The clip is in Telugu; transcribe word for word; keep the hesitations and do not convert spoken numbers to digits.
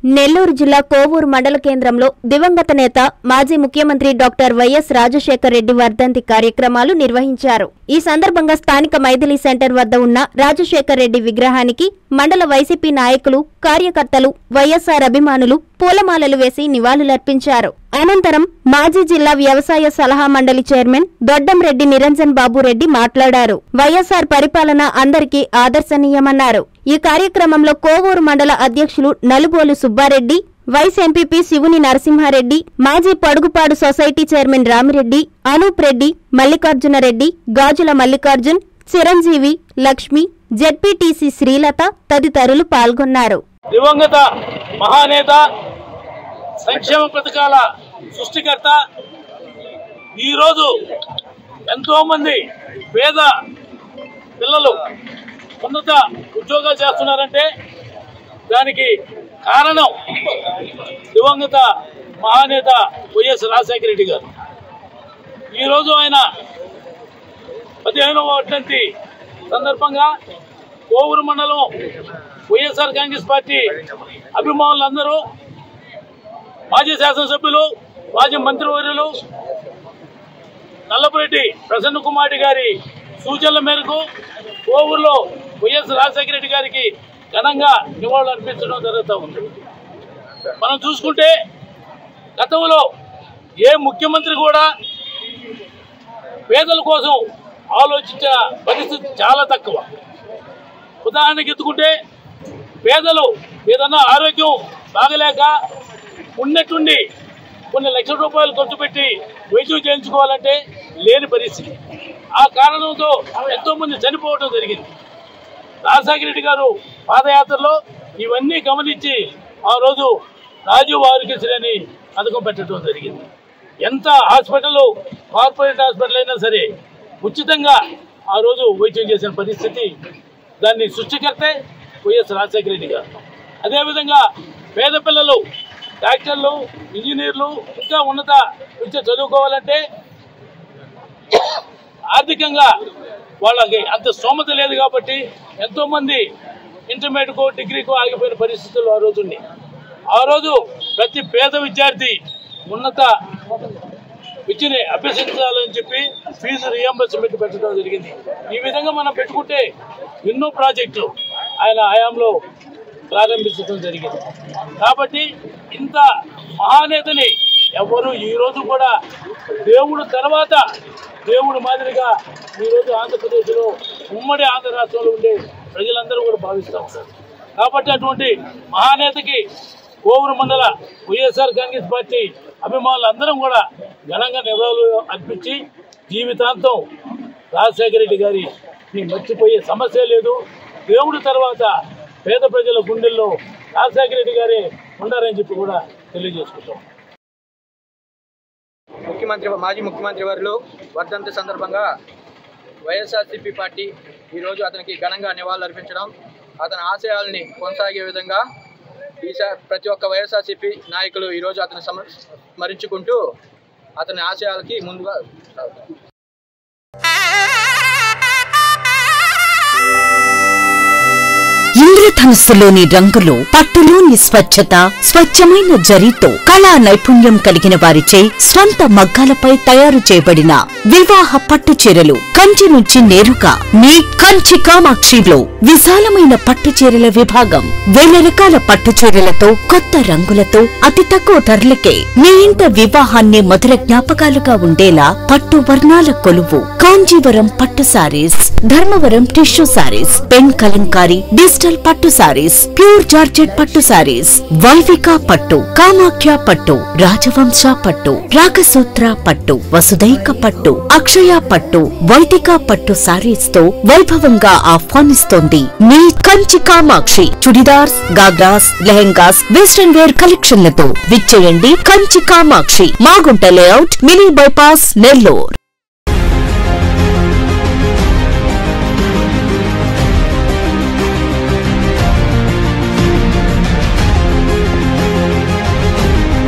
నెల్లూరు జిల్లా కోవూరు మండల కేంద్రంలో దివంగత నేత మాజీ ముఖ్యమంత్రి డాక్టర్ వైఎస్ రాజశేఖర రెడ్డి వర్ధంతి కార్యక్రమాలు నిర్వహించారు. ఈ సందర్భంగా స్థానిక మైథిలి సెంటర్ వద్ద ఉన్న రాజశేఖర రెడ్డి విగ్రహానికి మండల వైసీపీ నాయకులు, కార్యకర్తలు, వైఎస్ఆర్ అభిమానులు పూలమాలలు వేసి నివాళులర్పించారు. అనంతరం మాజీ జిల్లా వ్యవసాయ సలహా మండలి చైర్మన్ దొడ్డంరెడ్డి నిరంజన్ బాబు రెడ్డి మాట్లాడారు. వైఎస్ఆర్ పరిపాలన అందరికీ ఆదర్శనీయమన్నారు. ఈ కార్యక్రమంలో కోవూరు మండల అధ్యక్షులు నలుబోలు సుబ్బారెడ్డి, వైస్ ఎంపీపీ శివుని నరసింహారెడ్డి, మాజీ Padugupadu society chairman Ramireddy, Anoop Reddy, Mallikarjunareddy, Gajula Mallikarjun, Chiranjeevi, Lakshmi, ZPTC Srilatha తదితరులు పాల్గొన్నారు. దివంగత మహానేత, సంక్షేమ పథకాల సృష్టికర్త, ఈరోజు ఎంతో మంది పేద పిల్లలు ఉన్నత ఉద్యోగాలు చేస్తున్నారంటే దానికి కారణం దివంగత మహానేత వైఎస్ రాజశేఖర రెడ్డి గారు. ఈరోజు ఆయన పదిహేనవ వర్ధంతి సందర్భంగా కోవూరు మండలం వైఎస్ఆర్ కాంగ్రెస్ పార్టీ అభిమానులందరూ, మాజీ శాసనసభ్యులు, మాజీ మంత్రివర్యులు నల్లపురెడ్డి ప్రసన్న కుమార్ గారి సూచనల మేరకు కోవూరులో వైఎస్ రాజశేఖర రెడ్డి గారికి ఘనంగా నివాళులు అర్పించడం జరుగుతూ ఉంది. మనం చూసుకుంటే గతంలో ఏ ముఖ్యమంత్రి కూడా పేదల కోసం ఆలోచించిన పరిస్థితి చాలా తక్కువ. ఉదాహరణకి ఎత్తుకుంటే పేదలు ఏదన్నా ఆరోగ్యం బాగలేక ఉన్నట్టుండి కొన్ని లక్షల రూపాయలు ఖర్చు పెట్టి వైద్యం చేయించుకోవాలంటే లేని పరిస్థితి. ఆ కారణంతో ఎంతో మంది చనిపోవడం జరిగింది. రాజశేఖర రెడ్డి గారు పాదయాత్రలో ఇవన్నీ గమనించి ఆ రోజు రాజీవ్ ఆరోగ్యశ్రీ అని పథకం పెట్టడం జరిగింది. ఎంత హాస్పిటల్, కార్పొరేట్ హాస్పిటల్ అయినా సరే ఉచితంగా ఆ రోజు వైద్యం చేసిన పరిస్థితి, దాన్ని సృష్టికర్తే వైఎస్ రాజశేఖర రెడ్డి గారు. అదేవిధంగా పేద పిల్లలు డాక్టర్లు, ఇంజనీర్లు, ఇంకా ఉన్నత విద్య చదువుకోవాలంటే ఆర్థికంగా వాళ్ళకి అంత స్తోమత లేదు కాబట్టి ఎంతో మంది ఇంటర్మీడియట్కో డిగ్రీకో ఆగిపోయిన పరిస్థితులు ఆ రోజు ఉన్నాయి. ఆ రోజు ప్రతి పేద విద్యార్థి ఉన్నత విద్యని అభ్యసించాలని చెప్పి ఫీజు రియంబర్స్మెంట్ పెట్టడం జరిగింది. ఈ విధంగా మనం పెట్టుకుంటే ఎన్నో ప్రాజెక్టులు ఆయన హయాంలో ప్రారంభించడం జరిగింది. కాబట్టి ఇంత మహానేతని ఎవరు ఈరోజు కూడా దేవుడు తర్వాత దేవుడు మాదిరిగా ఈరోజు ఆంధ్రప్రదేశ్లో, ఉమ్మడి ఆంధ్ర రాష్ట్రంలో ఉండే ప్రజలందరూ కూడా భావిస్తూ ఉంటారు. కాబట్టి అటువంటి మహానేతకి కోవూరు మండల వైఎస్ఆర్ కాంగ్రెస్ పార్టీ అభిమానులందరం కూడా ఘనంగా నివాళులు అర్పించి జీవితాంతం రాజశేఖర రెడ్డి గారిని మర్చిపోయే సమస్య లేదు. దేవుడి తర్వాత పేద ప్రజల గుండెల్లో రాజశేఖర రెడ్డి గారే ఉండారని చెప్పి కూడా తెలియజేసుకుంటాం. ముఖ్యమంత్రి మాజీ ముఖ్యమంత్రి వారిలో వర్ధంతి సందర్భంగా వైఎస్ఆర్సీపీ పార్టీ ఈరోజు అతనికి ఘనంగా నివాళులు అర్పించడం, అతని ఆశయాల్ని కొనసాగే విధంగా ఈసారి ప్రతి ఒక్క వైఎస్ఆర్సీపీ నాయకులు ఈరోజు అతను స్మరించుకుంటూ అతని ఆశయాలకి ముందుగా ఇంద్రధనుస్సులోని రంగులు, పట్టులోని స్వచ్ఛత, స్వచ్ఛమైన జరీతో కళా నైపుణ్యం కలిగిన వారిచే స్వంత మగ్గాలపై తయారు చేయబడిన వివాహ పట్టు చీరలు కంచి నుంచి నేరుగా మీ కంచి కామాక్షిలో విశాలమైన పట్టు చీరల విభాగం. వేల రకాల పట్టు చీరలతో, కొత్త రంగులతో, అతి తక్కువ ధరలకే మీ ఇంట వివాహాన్ని మధుర జ్ఞాపకాలుగా ఉండేలా పట్టు వర్ణాల కొలువు కాంజీవరం పట్టు sarees, Dharmavaram tissue sarees, pen Kalamkari, digital పట్టు సారీస్, ప్యూర్ జార్జెట్ పట్టు సారీస్, వైవిక పట్టు, కామాఖ్య పట్టు, రాజవంశ పట్టు, రాగసూత్ర పట్టు, వసుదైక పట్టు, అక్షయ పట్టు, వైదిక పట్టు సారీస్ తో వైభవంగా ఆహ్వానిస్తోంది మీ కంచి కామాక్షి. చుడిదార్స్, గాగ్రాస్, లెహెంగాస్, వెస్టర్న్ వేర్ కలెక్షన్లతో విచ్చేయండి Kanchi Kamakshi, Magunta layout, mini bypass, Nellore.